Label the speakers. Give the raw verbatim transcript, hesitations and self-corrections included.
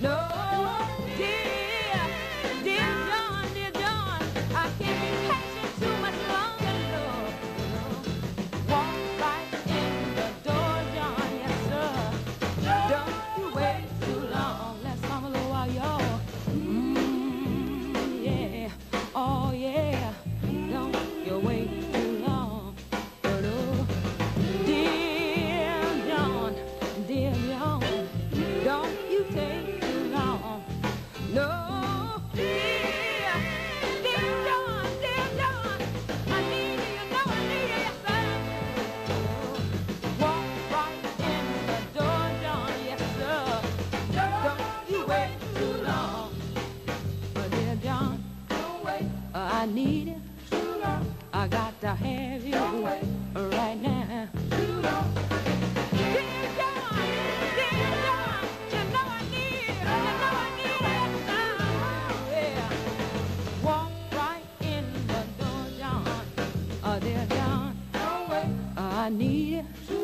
Speaker 1: No, dear, dear John, dear John, I can't be patient too much longer. No, no. Walk right in the door, John, yes sir. Don't you wait too long. Let's come a little while, y'all. Mmm, yeah, oh yeah. Don't you wait too long. But oh, dear John, dear John, don't you take too long. No, dear, dear John, dear John, I need you, you know I need you, yes sir. Walk right in the door, John, yes sir. Don't you wait too long. But dear John, don't wait. Uh, I need you. I got to have you right now. Dear John, dear John, you know I need it, you know I need it now. Yeah. Walk right in the door, John. Uh, dear John, uh, I need it.